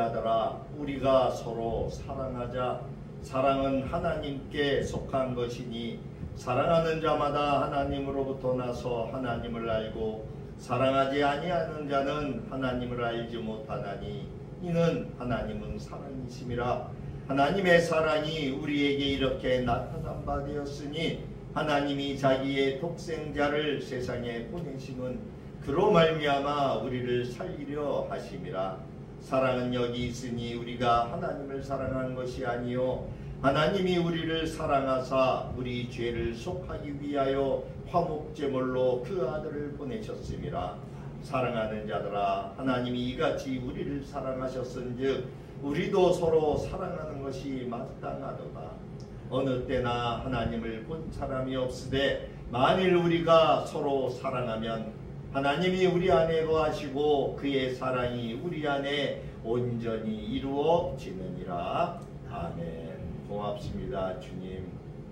자들아, 우리가 서로 사랑하자. 사랑은 하나님께 속한 것이니 사랑하는 자마다 하나님으로부터 나서 하나님을 알고 사랑하지 아니하는 자는 하나님을 알지 못하나니 이는 하나님은 사랑이심이라. 하나님의 사랑이 우리에게 이렇게 나타난 바 되었으니 하나님이 자기의 독생자를 세상에 보내심은 그로 말미암아 우리를 살리려 하심이라. 사랑은 여기 있으니 우리가 하나님을 사랑한 것이 아니요 하나님이 우리를 사랑하사 우리 죄를 속하기 위하여 화목제물로 그 아들을 보내셨음이라. 사랑하는 자들아, 하나님이 이같이 우리를 사랑하셨은즉 우리도 서로 사랑하는 것이 마땅하도다. 어느 때나 하나님을 본 사람이 없으되 만일 우리가 서로 사랑하면 하나님이 우리 안에 거하시고 그의 사랑이 우리 안에 온전히 이루어지느니라. 아멘. 고맙습니다. 주님,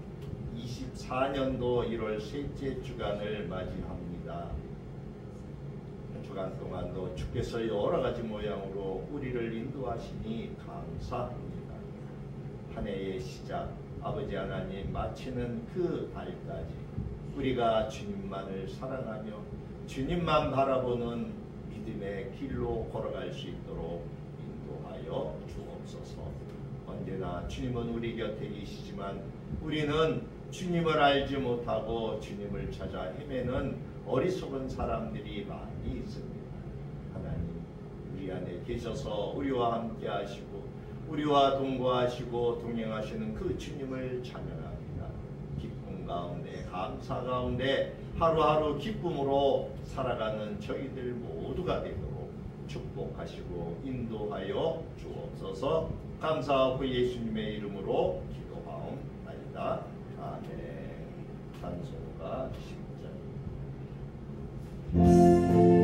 24년도 1월 셋째 주간을 맞이합니다. 주간 동안도 주께서 여러 가지 모양으로 우리를 인도하시니 감사합니다. 한 해의 시작, 아버지 하나님 마치는 그 달까지 우리가 주님만을 사랑하며 주님만 바라보는 믿음의 길로 걸어갈 수 있도록 인도하여 주옵소서. 언제나 주님은 우리 곁에 계시지만 우리는 주님을 알지 못하고 주님을 찾아 헤매는 어리석은 사람들이 많이 있습니다. 하나님, 우리 안에 계셔서 우리와 함께 하시고 우리와 동거하시고 동행하시는 그 주님을 찬양합니다. 기쁨 가운데, 감사 가운데 하루하루 기쁨으로 살아가는 저희들 모두가 되도록 축복하시고 인도하여 주옵소서. 감사하고 예수님의 이름으로 기도하옵나이다. 아멘. 찬송가 10절.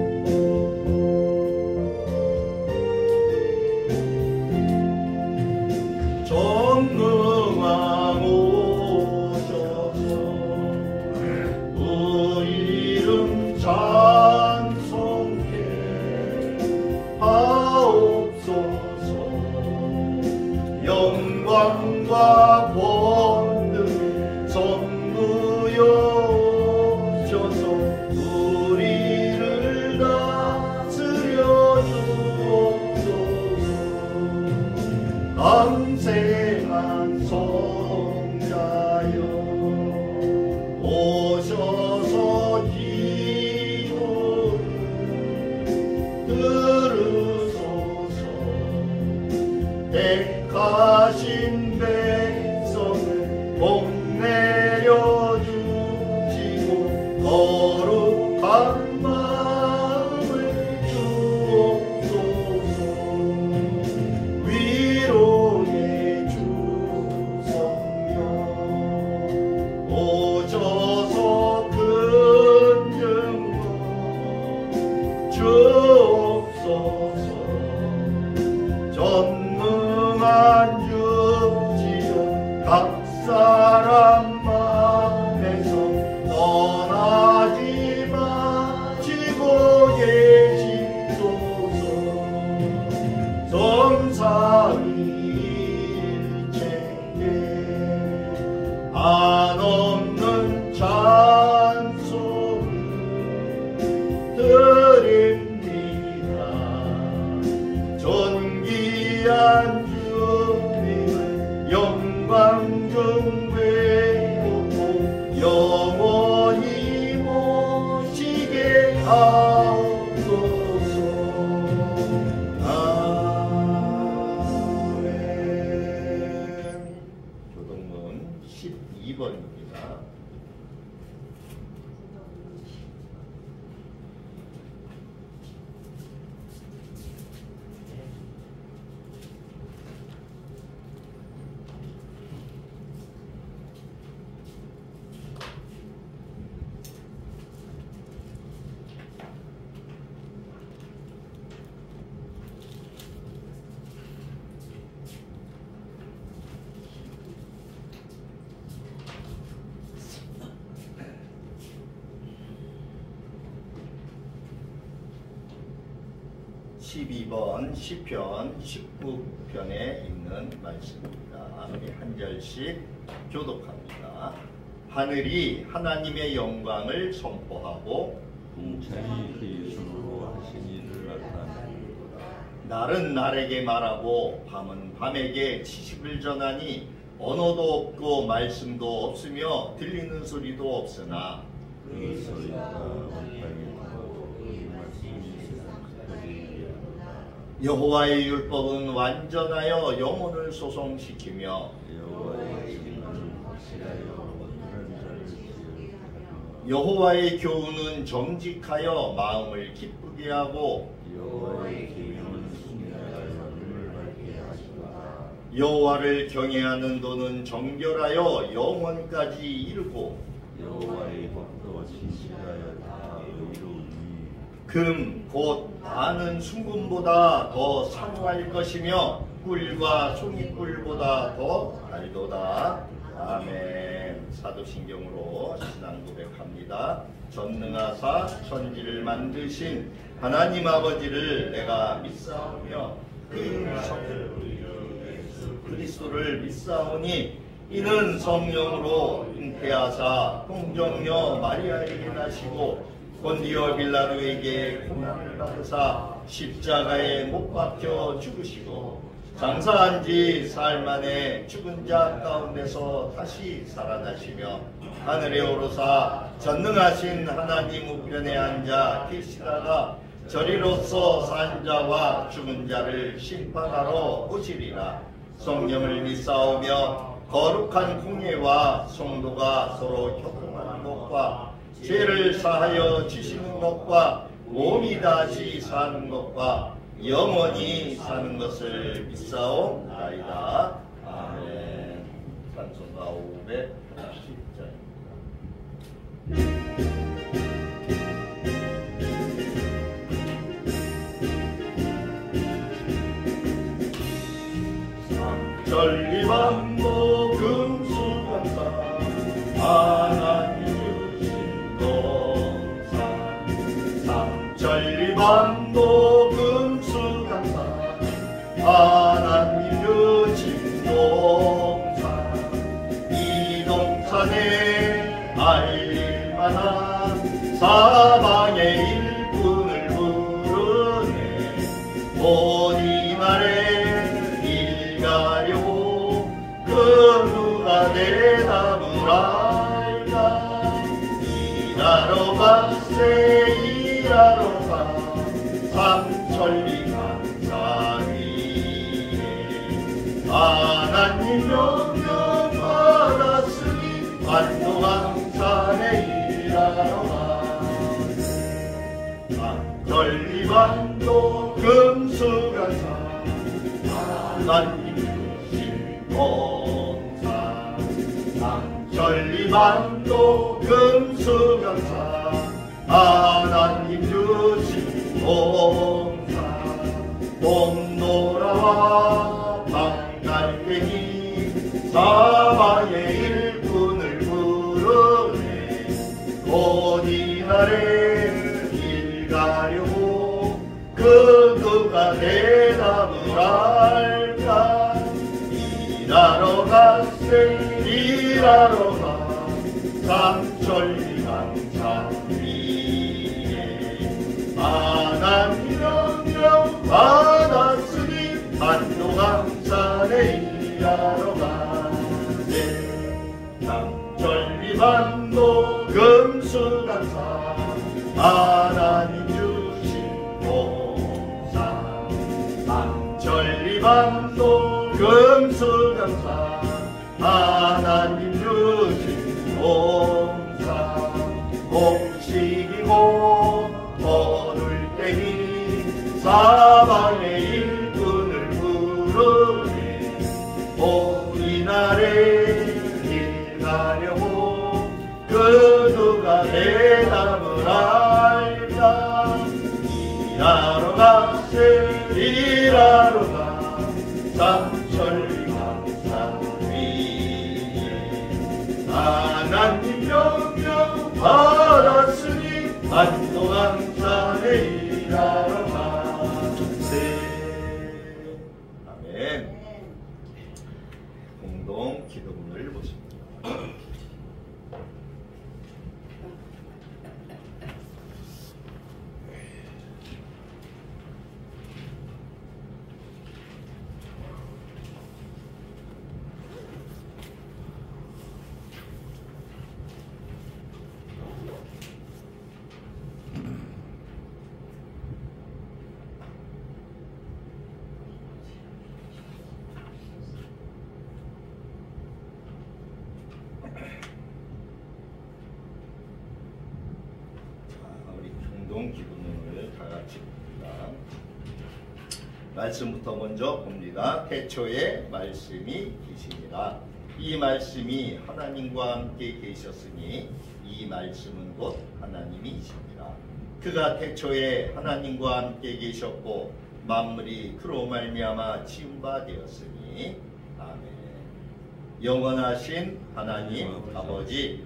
영광과 권능 선무여 오셔서 우리를 다스려 주옵소서. 강생한 성자여 오셔서 기도를 들으소서. 택하신 백성을 복내려 주시고 거룩한 마음을 주옵소서. 위로의 주 성령 오셔서 근증거 주옵소서. 전능한 주시여 각 사람 맘에서 떠나지 마시고 계시소서. 성삼위일체께 한없는 찬송을 드립니다. 존귀한 주님을 영광 중 외우고 영원히 모시게 하옵소서. 아멘. 교동문 12번입니다. 12번 시편 19편에 있는 말씀입니다. 우리 한 절씩 교독합니다. 하늘이 하나님의 영광을 선포하고 공창이 그의 손으로 하신 일을 나타내는도다. 날은 날에게 말하고 밤은 밤에게 지식을 전하니 언어도 없고 말씀도 없으며 들리는 소리도 없으나 그 소리가 온 땅에 통하고 그 말씀이 세상까지 이르렀다. 여호와의 율법은 완전하여 영혼을 소성시키며 여호와의 진노는 확실하여 온전한 자를 지으게 하며 여호와의 교훈은 정직하여 마음을 기쁘게 하고 여호와의 계명은 순례하여 눈을 밝게 하시도다. 여호와를 경외하는 도는 정결하여 영원까지 이르고 여호와의 법도 진실하여 다 의로우니 금 곧 아는 순금보다 더 사모할 것이며 꿀과 송이꿀보다 더 달도다. 아멘. 사도신경으로 신앙 고백합니다. 전능하사 천지를 만드신 하나님 아버지를 내가 믿사오며 그 성령 그리스도를 믿사오니 이는 성령으로 잉태하사 동정녀 마리아에게 나시고 본디오 빌라도에게 고난을 받으사 십자가에 못 박혀 죽으시고 장사한 지 사흘 만에 죽은 자 가운데서 다시 살아나시며 하늘에 오르사 전능하신 하나님 우편에 앉아 계시다가 저리로서 산 자와 죽은 자를 심판하러 오시리라. 성령을 믿사오며 거룩한 공예와 성도가 서로 협동하는 것과 죄를 사하여 주시는 것과 몸이 다시 사는 것과 영원히 사는 것을 믿사옵나이다. 아멘. 찬송가 510장. 전리반도 금수강사 하나님 주신 동산 전리반도 금수강사 하나님 주신 동산 이 동산에 알릴만한 사방의 일꾼을 부르네 어디 말에 일가려고 그 누가 대답을 할까 일하러 갔세 일하러 가 삼천리 강산 위에 하나님 명령 받았으니 반도 강산에 일하러 가 삼천리 반도 금수강산 하나님 주신 동산 삼천리반도 금수강산 하나님 주신 동산 봄 돌아와 밤갈 때니 사방의 일꾼을 부르네 어디 나를 길 가려고 그 누가 대답을 할까 일하러 갔세 일하러 가 삼천리 강산 위에 하나님 명령 받았으니 반도 강산에 일하러 가세 삼천리 반도 금수강산 하나님 주신 동산 삼천리반도 금수강산 하나님 주신 동산 곡식이고 거둘 때니 사방의 일꾼을 부르네 어디 날에 길 가려고 그 누가 대답을 할까 일하러 갔세 일하러 가 삼천리 강산 위에 하나님 명령 받았으니 반도 강산에 일하러 가 공동 기도문을 보십니다. 기도문을 다 같이 봅니다. 말씀부터 먼저 봅니다. 태초에 말씀이 계시니라. 이 말씀이 하나님과 함께 계셨으니 이 말씀은 곧 하나님이시니라. 그가 태초에 하나님과 함께 계셨고 만물이 그로 말미암아 지은 바 되었으니 아멘. 영원하신 하나님 아버지,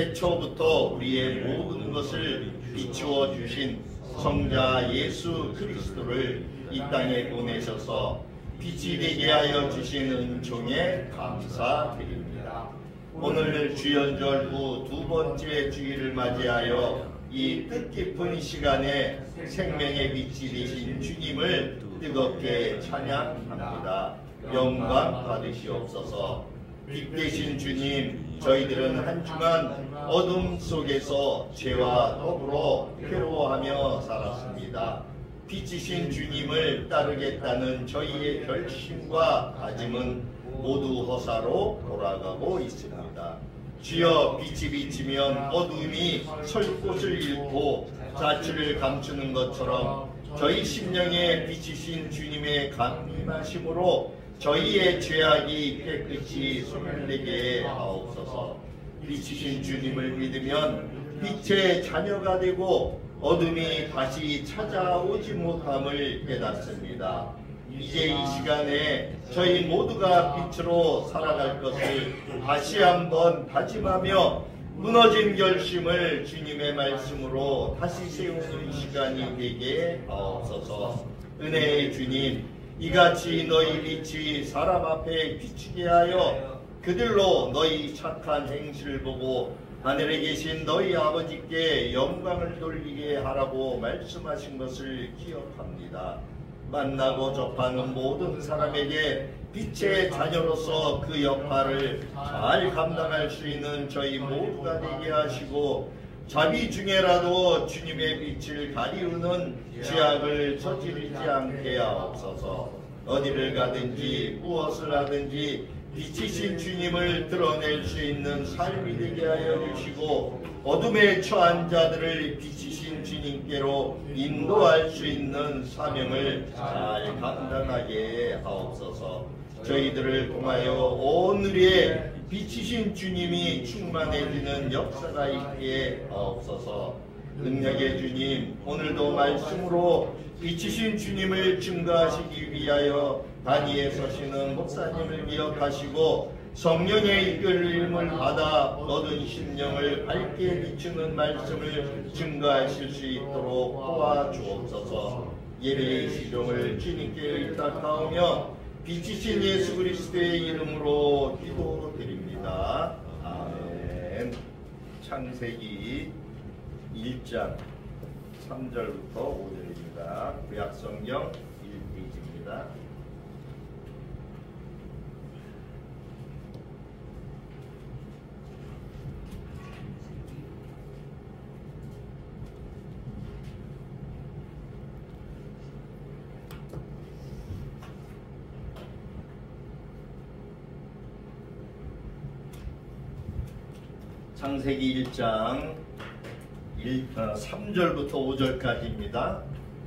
태초부터 우리의 모든 것을 비추어 주신 성자 예수 그리스도를 이 땅에 보내셔서 빛이 되게 하여 주신 은총에 감사드립니다. 오늘 주연절 후 두 번째 주일을 맞이하여 이 뜻깊은 시간에 생명의 빛이 되신 주님을 뜨겁게 찬양합니다. 영광 받으시옵소서. 빛 되신 주님, 저희들은 한 주간 어둠 속에서 죄와 더불어 괴로워하며 살았습니다. 빛이신 주님을 따르겠다는 저희의 결심과 다짐은 모두 허사로 돌아가고 있습니다. 주여, 빛이 비치면 어둠이 설 곳을 잃고 자취를 감추는 것처럼 저희 심령에 빛이신 주님의 강림하심으로 저희의 죄악이 깨끗이 소멸되게 하옵소서. 빛이신 주님을 믿으면 빛의 자녀가 되고 어둠이 다시 찾아오지 못함을 깨닫습니다. 이제 이 시간에 저희 모두가 빛으로 살아갈 것을 다시 한번 다짐하며 무너진 결심을 주님의 말씀으로 다시 세우는 시간이 되게 하옵소서. 은혜의 주님, 이같이 너희 빛이 사람 앞에 비추게 하여 그들로 너희 착한 행실을 보고 하늘에 계신 너희 아버지께 영광을 돌리게 하라고 말씀하신 것을 기억합니다. 만나고 접하는 모든 사람에게 빛의 자녀로서 그 역할을 잘 감당할 수 있는 저희 모두가 되게 하시고, 자비 중에라도 주님의 빛을 가리우는 죄악을 저지르지 않게 하옵소서. 어디를 가든지 무엇을 하든지 빛이신 주님을 드러낼 수 있는 삶이 되게 하여 주시고, 어둠에 처한 자들을 빛이신 주님께로 인도할 수 있는 사명을 잘 감당하게 하옵소서. 저희들을 통하여 오늘의 빛이신 주님이 충만해지는 역사가 있게 하옵소서. 능력의 주님, 오늘도 말씀으로 빛이신 주님을 증거하시기 위하여 단위에 서시는 목사님을 기억하시고 성령의 이끌림을 받아 얻은 심령을 밝게 비추는 말씀을 증거하실 수 있도록 도와주옵소서. 예배의 시종을 주님께 의탁하오며 빛이신 예수 그리스도의 이름으로 기도드립니다. 아멘. 창세기 1장 3절부터 5절입니다. 구약성경 1페이지입니다. 창세기 1장 3절부터 5절까지입니다.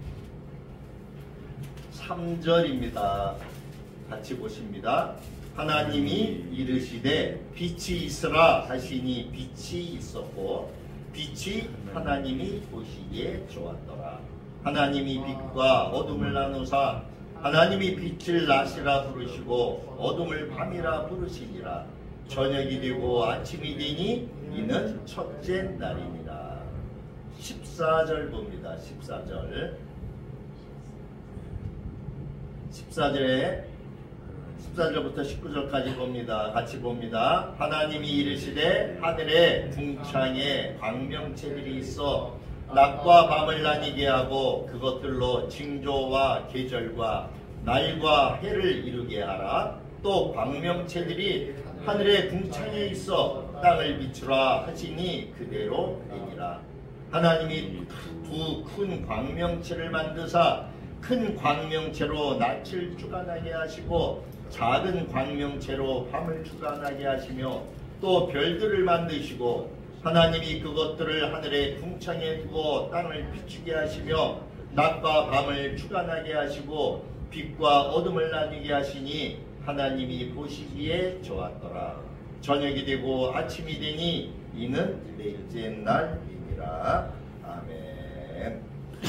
3절입니다. 같이 보십니다. 하나님이 이르시되 빛이 있으라 하시니 빛이 있었고 빛이 하나님이 보시기에 좋았더라. 하나님이 빛과 어둠을 나누사 하나님이 빛을 낮이라 부르시고 어둠을 밤이라 부르시니라. 저녁이 되고 아침이 되니 이는 첫째 날이니라. 14절 봅니다. 14절에 14절부터 19절까지 봅니다. 같이 봅니다. 하나님이 이르시되 하늘에 궁창에 광명체들이 있어 낮과 밤을 나뉘게 하고 그것들로 징조와 계절과 날과 해를 이루게 하라. 또 광명체들이 하늘의 궁창에 있어 땅을 비추라 하시니 그대로 되니라. 하나님이 두 큰 광명체를 만드사 큰 광명체로 낯을 주관하게 하시고 작은 광명체로 밤을 주관하게 하시며 또 별들을 만드시고 하나님이 그것들을 하늘의 궁창에 두어 땅을 비추게 하시며 낮과 밤을 주관하게 하시고 빛과 어둠을 나뉘게 하시니 하나님이 보시기에 좋았더라. 저녁이 되고 아침이 되니 이는 넷째 날이니라. 아멘.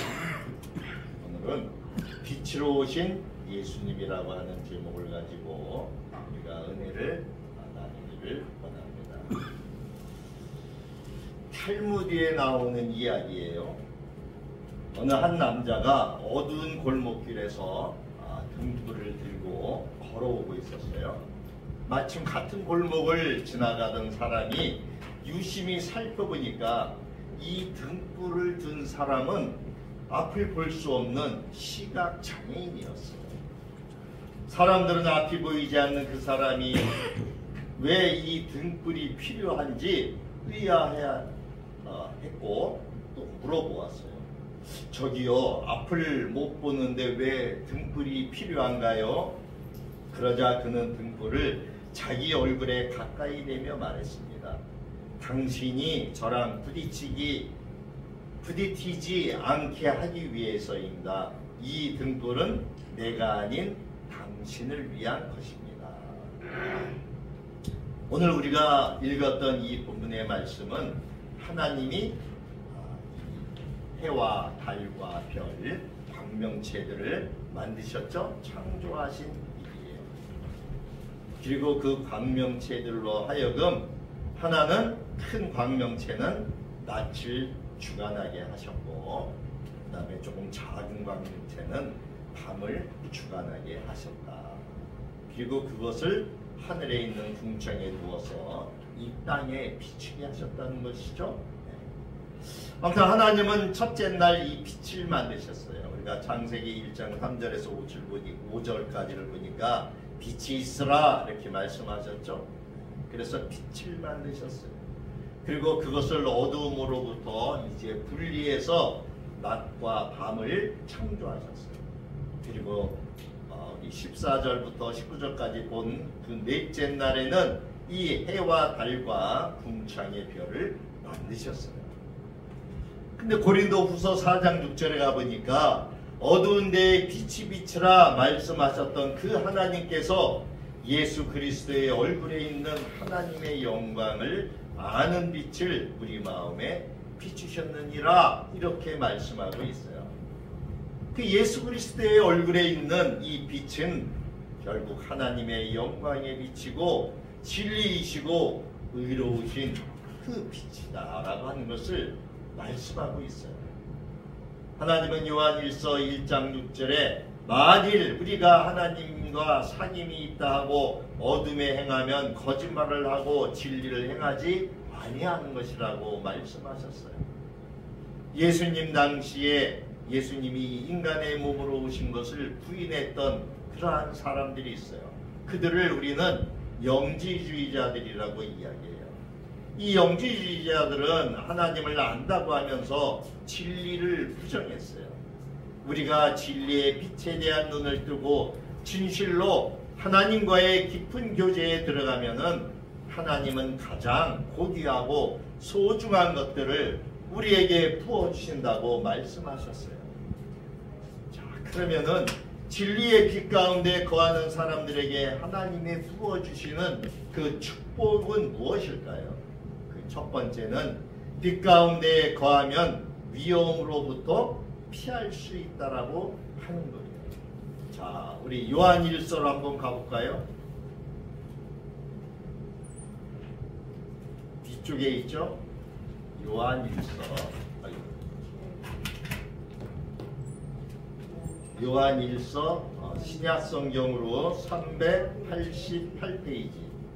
오늘은 빛으로 오신 예수님이라고 하는 제목을 가지고 우리가 은혜를 나누기를 원합니다. 탈무드에 나오는 이야기예요. 어느 한 남자가 어두운 골목길에서 등불을 들고 걸어오고 있었어요. 마침 같은 골목을 지나가던 사람이 유심히 살펴보니까 이 등불을 든 사람은 앞을 볼 수 없는 시각 장애인이었어요. 사람들은 앞이 보이지 않는 그 사람이 왜 이 등불이 필요한지 의아해 했고 또 물어보았어요. 저기요, 앞을 못 보는데 왜 등불이 필요한가요? 그러자 그는 등불을 자기 얼굴에 가까이 대며 말했습니다. 당신이 저랑 부딪히지 않게 하기 위해서입니다. 이 등불은 내가 아닌 당신을 위한 것입니다. 오늘 우리가 읽었던 이 본문의 말씀은 하나님이 해와 달과 별, 광명체들을 만드셨죠? 창조하신 일이에요. 그리고 그 광명체들로 하여금 하나는 큰 광명체는 낯을 주관하게 하셨고 그 다음에 조금 작은 광명체는 밤을 주관하게 하셨다. 그리고 그것을 하늘에 있는 궁창에 두어서 이 땅에 비추게 하셨다는 것이죠. 아무튼 하나님은 첫째 날 이 빛을 만드셨어요. 우리가 창세기 1장 3절에서 5절까지를 보니까 빛이 있으라 이렇게 말씀하셨죠. 그래서 빛을 만드셨어요. 그리고 그것을 어두움으로부터 이제 분리해서 낮과 밤을 창조하셨어요. 그리고 우리 14절부터 19절까지 본 그 넷째 날에는 이 해와 달과 궁창의 별을 만드셨어요. 근데 고린도후서 4장 6절에 가보니까 어두운 데에 빛이 비치라 말씀하셨던 그 하나님께서 예수 그리스도의 얼굴에 있는 하나님의 영광을 아는 빛을 우리 마음에 비추셨느니라 이렇게 말씀하고 있어요. 그 예수 그리스도의 얼굴에 있는 이 빛은 결국 하나님의 영광에 비치고 진리이시고 의로우신 그 빛이다 라고 하는 것을 말씀하고 있어요. 하나님은 요한일서 1장 6절에 만일 우리가 하나님과 상임이 있다 하고 어둠에 행하면 거짓말을 하고 진리를 행하지 아니하는 것이라고 말씀하셨어요. 예수님 당시에 예수님이 인간의 몸으로 오신 것을 부인했던 그러한 사람들이 있어요. 그들을 우리는 영지주의자들이라고 이야기해요. 이 영지주의자들은 하나님을 안다고 하면서 진리를 부정했어요. 우리가 진리의 빛에 대한 눈을 뜨고 진실로 하나님과의 깊은 교제에 들어가면은 하나님은 가장 고귀하고 소중한 것들을 우리에게 부어주신다고 말씀하셨어요. 자, 그러면은 진리의 빛 가운데 거하는 사람들에게 하나님이 부어주시는 그 축복은 무엇일까요? 그 첫 번째는 빛 가운데 거하면 위험으로부터 피할 수 있다라고 하는 거예요. 자, 우리 요한일서로 한번 가볼까요? 뒤쪽에 있죠? 요한일서 신약 성경으로 388페이지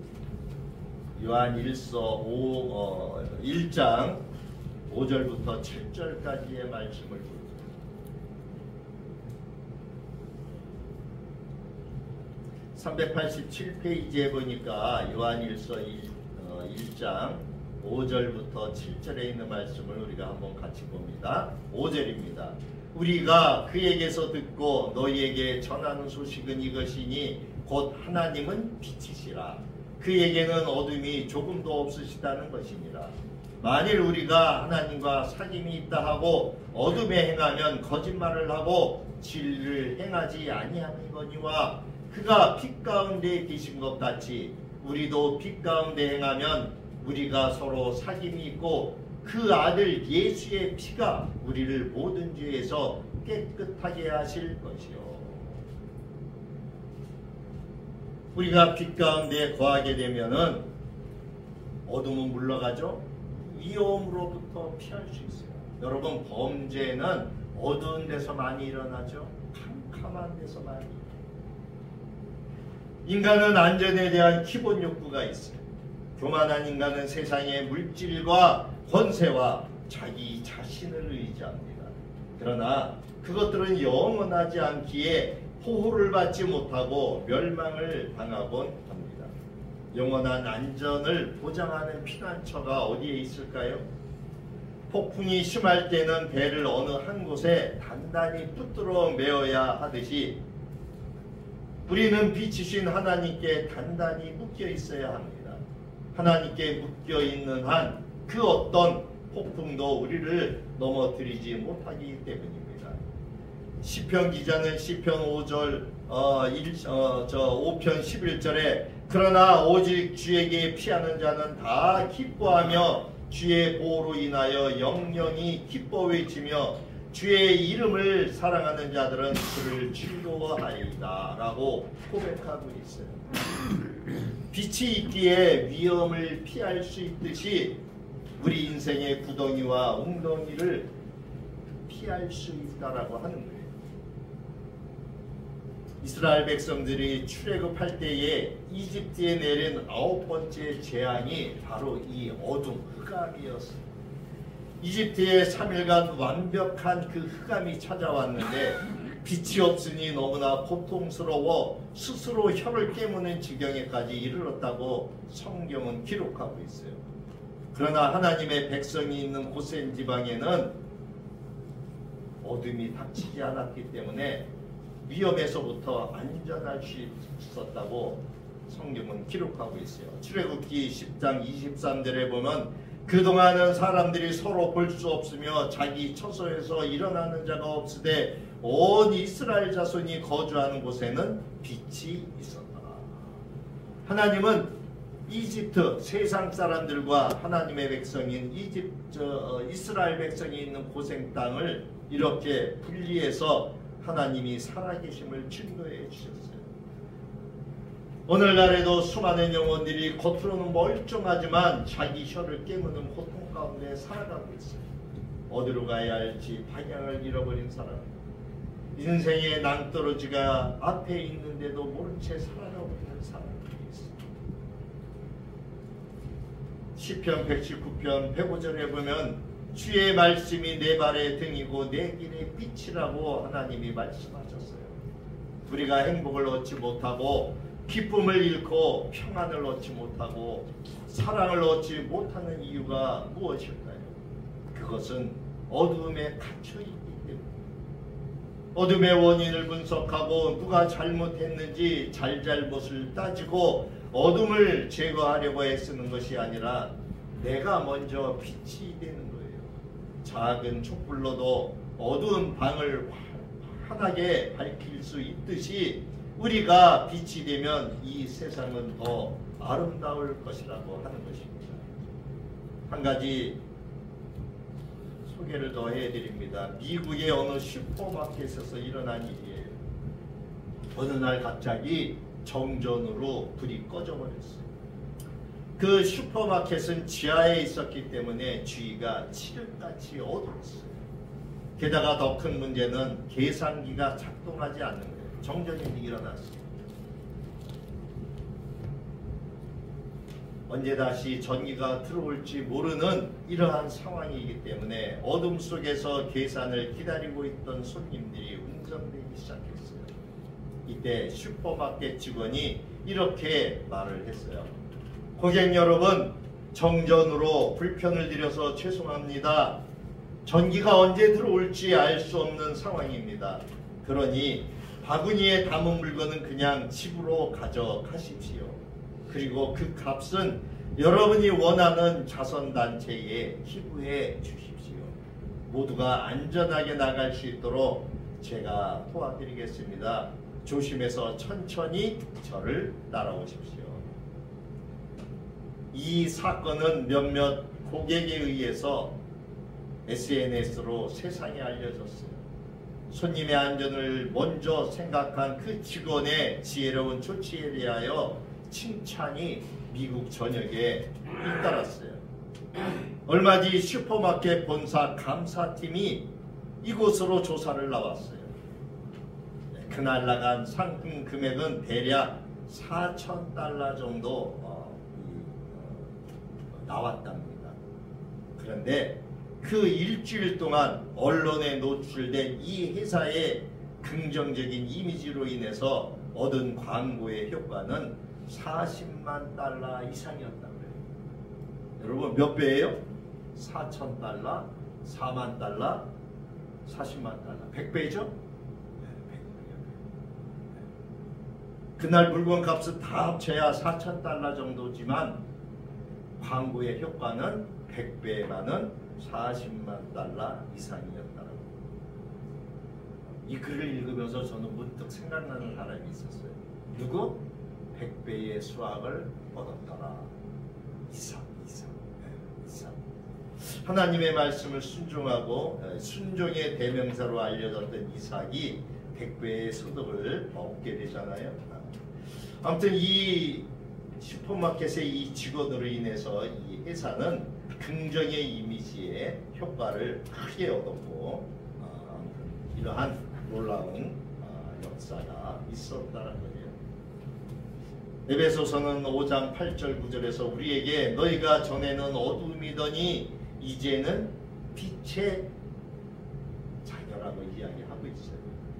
요한 1장 5절부터 7절까지의 말씀을 보겠습니다. 387페이지에 보니까 요한일서 1장 5절부터 7절에 있는 말씀을 우리가 한번 같이 봅니다. 5절입니다. 우리가 그에게서 듣고 너희에게 전하는 소식은 이것이니 곧 하나님은 빛이시라. 그에게는 어둠이 조금도 없으시다는 것이니라. 만일 우리가 하나님과 사귐이 있다 하고 어둠에 행하면 거짓말을 하고 진리를 행하지 아니하니거니와 그가 빛 가운데 계신 것 같이 우리도 빛 가운데 행하면 우리가 서로 사귐이 있고 그 아들 예수의 피가 우리를 모든 죄에서 깨끗하게 하실 것이요. 우리가 빛 가운데 거하게 되면은 어둠은 물러가죠. 위험으로부터 피할 수 있어요. 여러분, 범죄는 어두운 데서 많이 일어나죠. 캄캄한 데서 많이 일어나요. 인간은 안전에 대한 기본 욕구가 있어요. 교만한 인간은 세상의 물질과 권세와 자기 자신을 의지합니다. 그러나 그것들은 영원하지 않기에 보호를 받지 못하고 멸망을 당하곤 합니다. 영원한 안전을 보장하는 피난처가 어디에 있을까요? 폭풍이 심할 때는 배를 어느 한 곳에 단단히 붙들어 메어야 하듯이 우리는 빛이신 하나님께 단단히 묶여 있어야 합니다. 하나님께 묶여 있는 한 그 어떤 폭풍도 우리를 넘어뜨리지 못하기 때문입니다. 시편 기자는 시편 5편 11절에 그러나 오직 주에게 피하는 자는 다 기뻐하며 주의 보호로 인하여 영영이 기뻐 외치며 주의 이름을 사랑하는 자들은 그를 즐거워하리이다 라고 고백하고 있어요. 빛이 있기에 위험을 피할 수 있듯이 우리 인생의 구덩이와 웅덩이를 피할 수 있다라고 하는 거예요. 이스라엘 백성들이 출애굽할 때에 이집트에 내린 9번째 재앙이 바로 이 어둠, 흑암이었어요. 이집트에 3일간 완벽한 그 흑암이 찾아왔는데 빛이 없으니 너무나 고통스러워 스스로 혀를 깨무는 지경에까지 이르렀다고 성경은 기록하고 있어요. 그러나 하나님의 백성이 있는 고센 지방에는 어둠이 닥치지 않았기 때문에 위험에서부터 안전할 수 있었다고 성경은 기록하고 있어요. 출애굽기 10장 23절에 보면 그동안은 사람들이 서로 볼 수 없으며 자기 처소에서 일어나는 자가 없으되 온 이스라엘 자손이 거주하는 곳에는 빛이 있었다. 하나님은 이집트 세상 사람들과 하나님의 백성인 이스라엘 백성이 있는 고생 땅을 이렇게 분리해서 하나님이 살아계심을 증거해 주셨어요. 오늘날에도 수많은 영혼들이 겉으로는 멀쩡하지만 자기 혀를 깨무는 고통 가운데 살아가고 있어요. 어디로 가야 할지 방향을 잃어버린 사람, 인생의 낭떠러지가 앞에 있는데도 모른 채 살아가고 있는 사람들이 있어요. 시편 119편 105절에 보면 주의 말씀이 내 발의 등이고 내 길의 빛이라고 하나님이 말씀하셨어요. 우리가 행복을 얻지 못하고 기쁨을 잃고 평안을 얻지 못하고 사랑을 얻지 못하는 이유가 무엇일까요? 그것은 어두움에 갇혀있기 때문에 어둠의 원인을 분석하고 누가 잘못했는지 잘잘못을 따지고 어둠을 제거하려고 애쓰는 것이 아니라 내가 먼저 빛이 되는 거예요. 작은 촛불로도 어두운 방을 환하게 밝힐 수 있듯이 우리가 빛이 되면 이 세상은 더 아름다울 것이라고 하는 것입니다. 한 가지 소개를 더 해드립니다. 미국의 어느 슈퍼마켓에서 일어난 일이에요. 어느 날 갑자기 정전으로 불이 꺼져버렸어요. 그 슈퍼마켓은 지하에 있었기 때문에 주위가 칠흑같이 어두웠어요. 게다가 더 큰 문제는 계산기가 작동하지 않는 거예요. 정전이 일어났어요. 언제 다시 전기가 들어올지 모르는 이러한 상황이기 때문에 어둠 속에서 계산을 기다리고 있던 손님들이 운전되기 시작했어요. 이때 슈퍼마켓 직원이 이렇게 말을 했어요. 고객 여러분, 정전으로 불편을 드려서 죄송합니다. 전기가 언제 들어올지 알 수 없는 상황입니다. 그러니 바구니에 담은 물건은 그냥 집으로 가져가십시오. 그리고 그 값은 여러분이 원하는 자선단체에 기부해 주십시오. 모두가 안전하게 나갈 수 있도록 제가 도와드리겠습니다. 조심해서 천천히 저를 따라오십시오. 이 사건은 몇몇 고객에 의해서 SNS로 세상에 알려졌어요. 손님의 안전을 먼저 생각한 그 직원의 지혜로운 조치에 대하여 칭찬이 미국 전역에 잇따랐어요. 얼마 뒤 슈퍼마켓 본사 감사팀이 이곳으로 조사를 나왔어요. 그날 나간 상품 금액은 대략 $4,000 정도 나왔답니다. 그런데 그 일주일 동안 언론에 노출된 이 회사의 긍정적인 이미지로 인해서 얻은 광고의 효과는 $400,000 이상이었다고요. 여러분 몇 배예요? $4,000, $40,000, $400,000, 100배죠? 네, 100배요. 그날 물건 값을 다 합쳐야 $4,000 정도지만 광고의 효과는 100배에 많은 $400,000 이상이었다고. 이 글을 읽으면서 저는 문득 생각나는 사람이 있었어요. 누구? 100배의 수확을 얻었더라. 이삭. 하나님의 말씀을 순종하고 순종의 대명사로 알려졌던 이삭이 100배의 소득을 얻게 되잖아요. 아무튼 이 슈퍼마켓의 이 직원으로 인해서 이 회사는 긍정의 이미지에 효과를 크게 얻었고 이러한 놀라운 역사가 있었다는 거예요. 에베소서는 5장 8절 9절에서 우리에게 너희가 전에는 어둠이더니 이제는 빛의 자녀라고 이야기하고 있어요.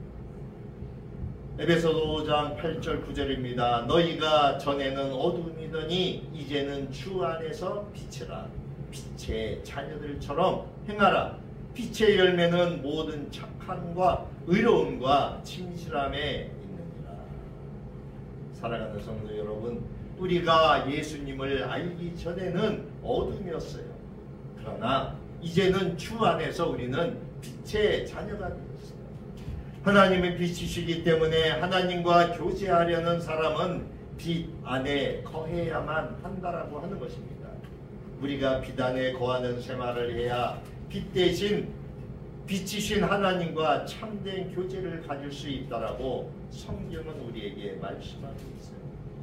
에베소서 5장 8절 9절입니다. 너희가 전에는 어둠이더니 이제는 주 안에서 빛이라. 빛의 자녀들처럼 행하라. 빛의 열매는 모든 착함과 의로움과 진실함에 있느니라. 사랑하는 성도 여러분, 우리가 예수님을 알기 전에는 어둠이었어요. 그러나 이제는 주 안에서 우리는 빛의 자녀가 되었어요. 하나님은 빛이시기 때문에 하나님과 교제하려는 사람은 빛 안에 거해야만 한다라고 하는 것입니다. 우리가 빛 안에 거하는 생활을 해야 빛 대신 빛이신 하나님과 참된 교제를 가질 수 있다라고 성경은 우리에게 말씀하고 있어요.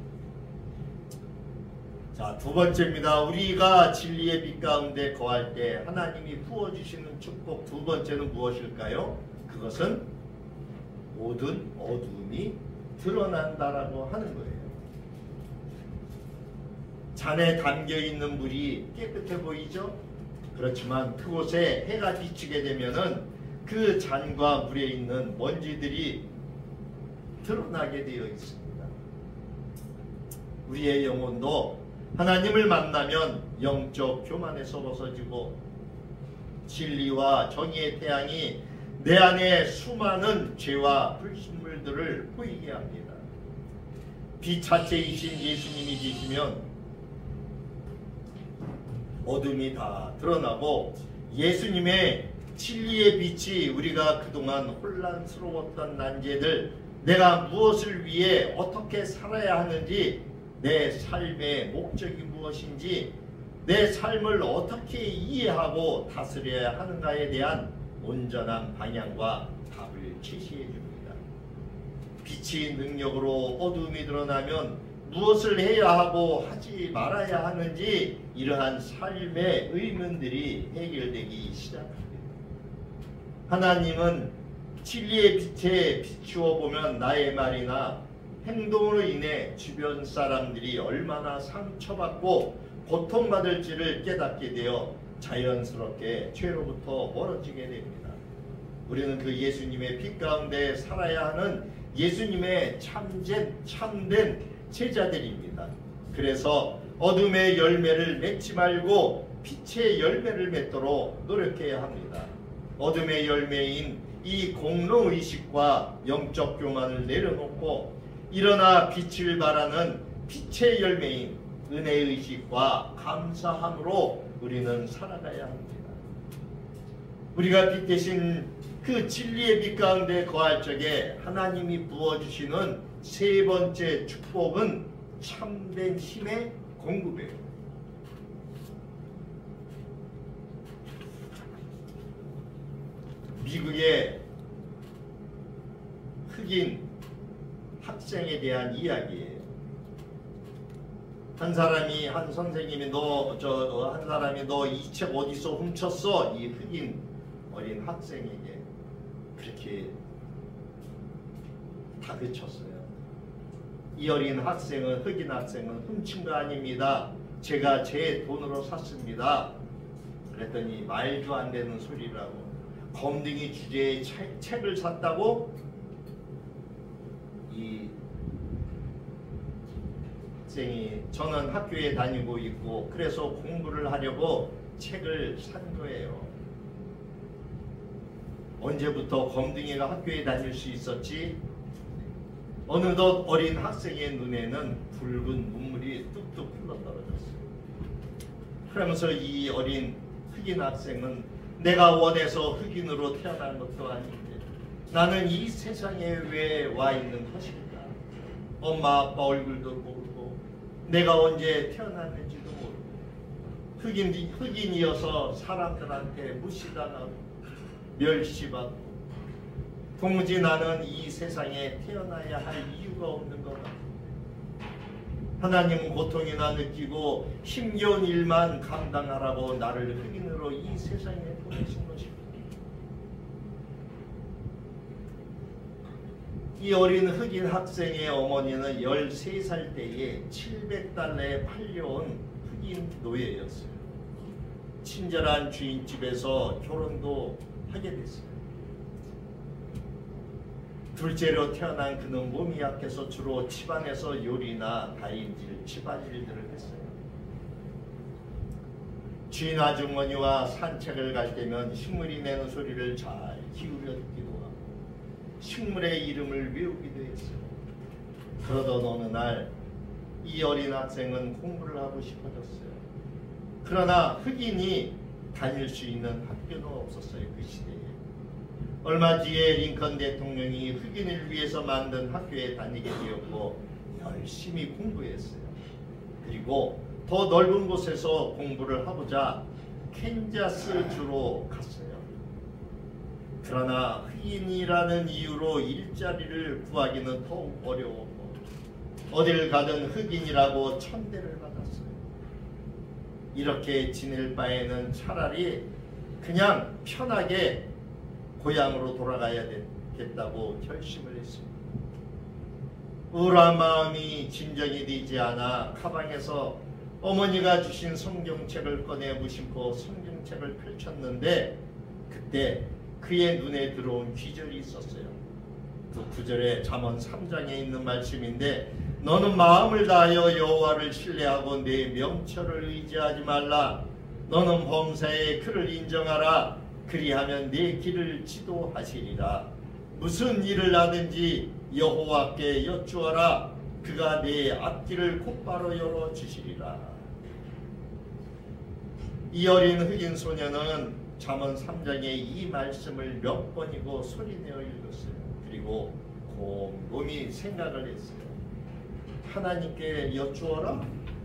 자, 두 번째입니다. 우리가 진리의 빛 가운데 거할 때 하나님이 부어주시는 축복 두 번째는 무엇일까요? 그것은 모든 어둠이 드러난다라고 하는 거예요. 잔에 담겨있는 물이 깨끗해 보이죠? 그렇지만 그곳에 해가 비치게 되면은 그 잔과 물에 있는 먼지들이 드러나게 되어 있습니다. 우리의 영혼도 하나님을 만나면 영적 교만에서 벗어지고 진리와 정의의 태양이 내 안에 수많은 죄와 불순물들을 보이게 합니다. 빛 자체이신 예수님이 계시면 어둠이 다 드러나고 예수님의 진리의 빛이 우리가 그동안 혼란스러웠던 난제들, 내가 무엇을 위해 어떻게 살아야 하는지, 내 삶의 목적이 무엇인지, 내 삶을 어떻게 이해하고 다스려야 하는가에 대한 온전한 방향과 답을 제시해 줍니다. 빛이 능력으로 어둠이 드러나면 무엇을 해야 하고 하지 말아야 하는지 이러한 삶의 의문들이 해결되기 시작합니다. 하나님은 진리의 빛에 비추어 보면 나의 말이나 행동으로 인해 주변 사람들이 얼마나 상처받고 고통받을지를 깨닫게 되어 자연스럽게 죄로부터 멀어지게 됩니다. 우리는 그 예수님의 빛 가운데 살아야 하는 예수님의 참된 제자들입니다. 그래서 어둠의 열매를 맺지 말고 빛의 열매를 맺도록 노력해야 합니다. 어둠의 열매인 이 공로의식과 영적 교만을 내려놓고 일어나 빛을 발하는 빛의 열매인 은혜의식과 감사함으로 우리는 살아가야 합니다. 우리가 빛 대신 그 진리의 빛 가운데 거할 적에 하나님이 부어주시는 세 번째 축복은 참된 힘의 공급이에요. 미국의 흑인 학생에 대한 이야기예요. 한 선생님이 한 사람이 너 이 책 어디서 훔쳤어? 이 흑인 어린 학생에게 그렇게 다그쳤어요. 이 어린 학생은, 흑인 학생은 훔친 거 아닙니다. 제가 제 돈으로 샀습니다. 그랬더니 말도 안 되는 소리라고, 검둥이 주제의 책을 샀다고 이 학생이, 저는 학교에 다니고 있고 그래서 공부를 하려고 책을 산 거예요. 언제부터 검둥이가 학교에 다닐 수 있었지? 어느덧 어린 학생의 눈에는 붉은 눈물이 뚝뚝 흘러떨어졌어요. 그러면서 이 어린 흑인 학생은 내가 원해서 흑인으로 태어난 것도 아닌데 나는 이 세상에 왜 와 있는 것일까? 엄마 아빠 얼굴도 모르고 내가 언제 태어났는지도 모르고 흑인이어서 사람들한테 무시당하고 멸시받고 도무지 나는 이 세상에 태어나야 할 이유가 없는 것 같아요. 하나님은 고통이나 느끼고 힘겨운 일만 감당하라고 나를 흑인으로 이 세상에 보내신 것입니다. 이 어린 흑인 학생의 어머니는 13살 때에 $700에 팔려온 흑인 노예였어요. 친절한 주인집에서 결혼도 하게 됐어요. 둘째로 태어난 그는 몸이 약해서 주로 집안에서 요리나 다림질, 집안일들을 했어요. 주인 아주머니와 산책을 갈 때면 식물이 내는 소리를 잘 기울여 듣기도 하고 식물의 이름을 외우기도 했어요. 그러던 어느 날 이 어린 학생은 공부를 하고 싶어졌어요. 그러나 흑인이 다닐 수 있는 학교는 없었어요. 그 시대에. 얼마 뒤에 링컨 대통령이 흑인을 위해서 만든 학교에 다니게 되었고 열심히 공부했어요. 그리고 더 넓은 곳에서 공부를 하고자 캔자스 주로 갔어요. 그러나 흑인이라는 이유로 일자리를 구하기는 더욱 어려웠고 어딜 가든 흑인이라고 천대를 받았어요. 이렇게 지낼 바에는 차라리 그냥 편하게 고향으로 돌아가야 되겠다고 결심을 했습니다. 우울한 마음이 진정이 되지 않아 가방에서 어머니가 주신 성경책을 꺼내 무심코 성경책을 펼쳤는데 그때 그의 눈에 들어온 귀절이 있었어요. 그 구절에 잠언 3장에 있는 말씀인데 너는 마음을 다하여 여호와를 신뢰하고 내 명철을 의지하지 말라. 너는 범사에 그를 인정하라. 그리하면 내 길을 지도하시리라. 무슨 일을 하든지 여호와께 여쭈어라. 그가 내 앞길을 곧바로 열어주시리라. 이 어린 흑인 소녀는 잠언 3장의 이 말씀을 몇 번이고 소리내어 읽었어요. 그리고 곰곰이 생각을 했어요. 하나님께 여쭈어라?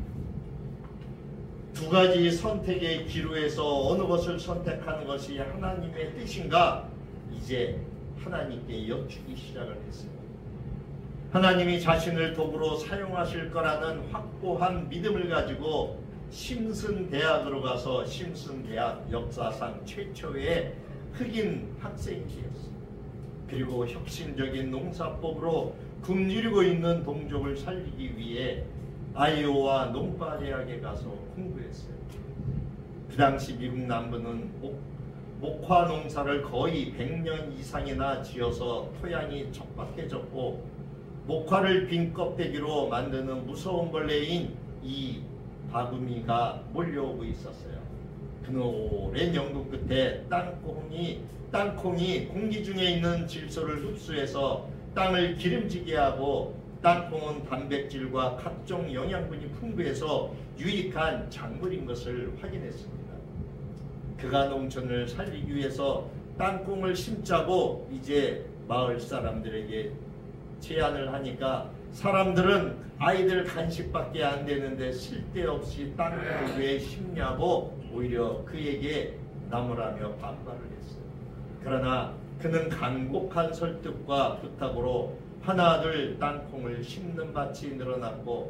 두 가지 선택의 기로에서 어느 것을 선택하는 것이 하나님의 뜻인가? 이제 하나님께 여쭈기 시작을 했어요. 하나님이 자신을 도구로 사용하실 거라는 확고한 믿음을 가지고 심슨 대학으로 가서 심슨 대학 역사상 최초의 흑인 학생이 되었어요. 그리고 혁신적인 농사법으로 굶주리고 있는 동족을 살리기 위해 아이오와 농과대학에 가서 공부했어요. 그 당시 미국 남부는 목화 농사를 거의 100년 이상이나 지어서 토양이 척박해졌고 목화를 빈 껍데기로 만드는 무서운 벌레인 이 바구미가 몰려오고 있었어요. 그 오랜 연구 끝에 땅콩이 공기 중에 있는 질소를 흡수해서 땅을 기름지게 하고 땅콩은 단백질과 각종 영양분이 풍부해서 유익한 작물인 것을 확인했습니다. 그가 농촌을 살리기 위해서 땅콩을 심자고 이제 마을 사람들에게 제안을 하니까 사람들은 아이들 간식밖에 안 되는데 쓸데없이 땅콩을 왜 심냐고 오히려 그에게 나무라며 반발을 했어요. 그러나 그는 간곡한 설득과 부탁으로 하나둘 땅콩을 심는 밭이 늘어났고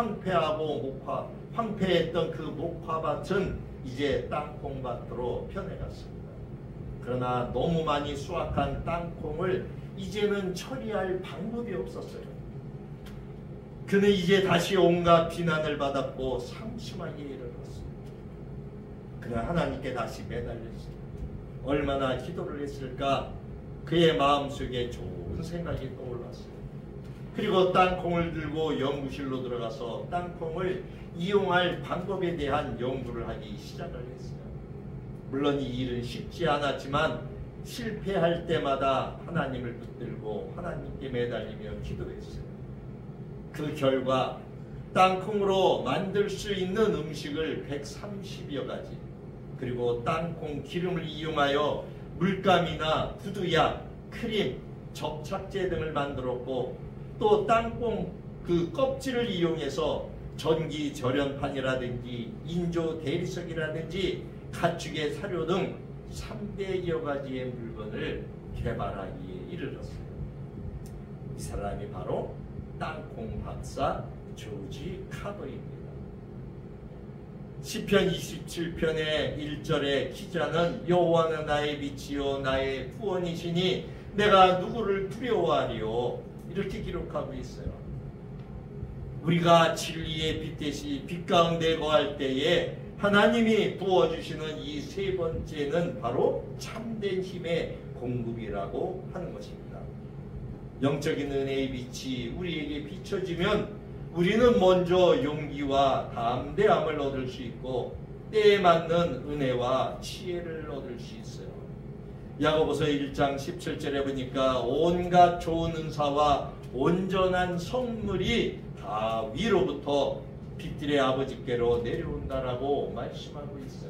황폐했던 그 목화밭은 이제 땅콩밭으로 변해갔습니다. 그러나 너무 많이 수확한 땅콩을 이제는 처리할 방법이 없었어요. 그는 이제 다시 온갖 비난을 받았고 상심하게 이르렀습니다. 그는 하나님께 다시 매달렸습니다. 얼마나 기도를 했을까? 그의 마음속에 좋은 생각이 떠올랐어요. 그리고 땅콩을 들고 연구실로 들어가서 땅콩을 이용할 방법에 대한 연구를 하기 시작을 했어요. 물론 이 일은 쉽지 않았지만 실패할 때마다 하나님을 붙들고 하나님께 매달리며 기도했어요. 그 결과 땅콩으로 만들 수 있는 음식을 130여 가지, 그리고 땅콩 기름을 이용하여 물감이나 구두약, 크림, 접착제 등을 만들었고, 또 땅콩 그 껍질을 이용해서 전기 절연판이라든지 인조 대리석이라든지 가축의 사료 등 300여 가지의 물건을 개발하기에 이르렀어요. 이 사람이 바로 땅콩 박사 조지 카버입니다. 시편 27편의 1절에 기자는 여호와는 나의 빛이요 나의 구원이시니 내가 누구를 두려워하리요, 이렇게 기록하고 있어요. 우리가 진리의 빛 대신 빛 가운데 거할 때에 하나님이 부어주시는 이 세 번째는 바로 참된 힘의 공급이라고 하는 것입니다. 영적인 은혜의 빛이 우리에게 비춰지면 우리는 먼저 용기와 담대함을 얻을 수 있고 때에 맞는 은혜와 지혜를 얻을 수 있어요. 야고보서 1장 17절에 보니까 온갖 좋은 은사와 온전한 선물이 다 위로부터 빛들의 아버지께로 내려온다라고 말씀하고 있어요.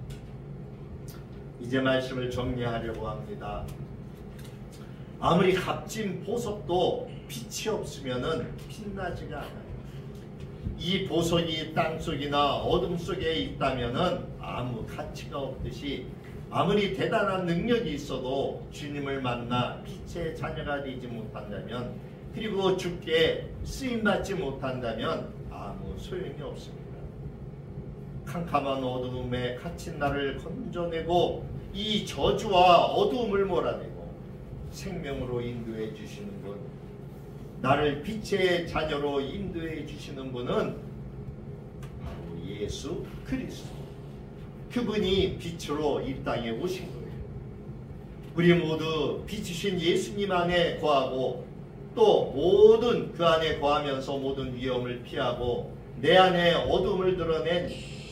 이제 말씀을 정리하려고 합니다. 아무리 값진 보석도 빛이 없으면 빛나지가 않아요. 이 보석이 땅속이나 어둠 속에 있다면 아무 가치가 없듯이 아무리 대단한 능력이 있어도 주님을 만나 빛의 자녀가 되지 못한다면, 그리고 주께 쓰임받지 못한다면 아무 소용이 없습니다. 캄캄한 어두움에 갇힌 나를 건져내고 이 저주와 어두움을 몰아내고 생명으로 인도해 주시는 분, 나를 빛의 자녀로 인도해 주시는 분은 바로 예수 그리스도, 그분이 빛으로 이 땅에 오신 거예요. 우리 모두 빛이신 예수님 안에 거하고 또 모든 그 안에 거하면서 모든 위험을 피하고 내 안에 어둠을 드러낸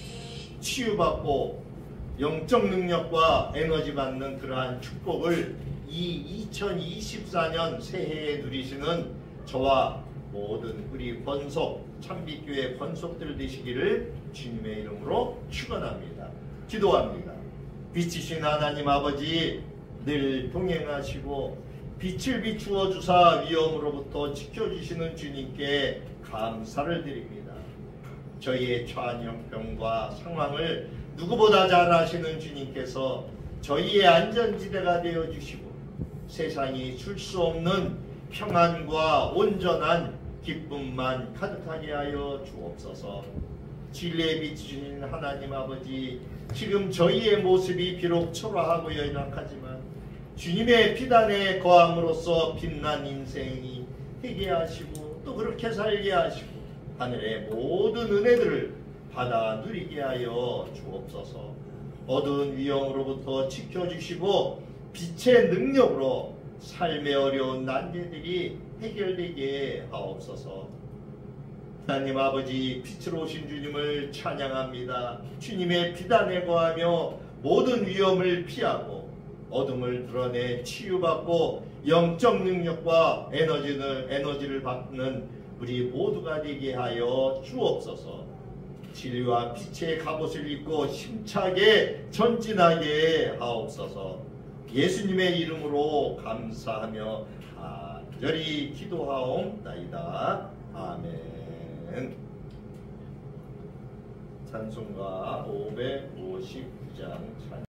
치유받고 영적 능력과 에너지 받는 그러한 축복을 이 2024년 새해에 누리시는 저와 모든 우리 권속 참빛교회 권속들 되시기를 주님의 이름으로 축원합니다. 기도합니다. 빛이신 하나님 아버지, 늘 동행하시고 빛을 비추어 주사 위험으로부터 지켜주시는 주님께 감사를 드립니다. 저희의 처한 형편과 상황을 누구보다 잘 아시는 주님께서 저희의 안전지대가 되어주시고 세상이 줄 수 없는 평안과 온전한 기쁨만 가득하게 하여 주옵소서. 진리의 빛이신 하나님 아버지, 지금 저희의 모습이 비록 초라하고 연약하지만 주님의 피단에 거함으로써 빛난 인생이 되게 하시고 또 그렇게 살게 하시고 하늘의 모든 은혜들을 받아 누리게 하여 주옵소서. 어두운 위험으로부터 지켜주시고 빛의 능력으로 삶의 어려운 난제들이 해결되게 하옵소서. 하나님 아버지, 빛으로 오신 주님을 찬양합니다. 주님의 비단에 거하며 모든 위험을 피하고 어둠을 드러내 치유받고 영적 능력과 에너지를 받는 우리 모두가 되게 하여 주옵소서. 진리와 빛의 갑옷을 입고 힘차게 전진하게 하옵소서. 예수님의 이름으로 감사하며 간절히 기도하옵나이다. 아멘. 찬송가 559장 찬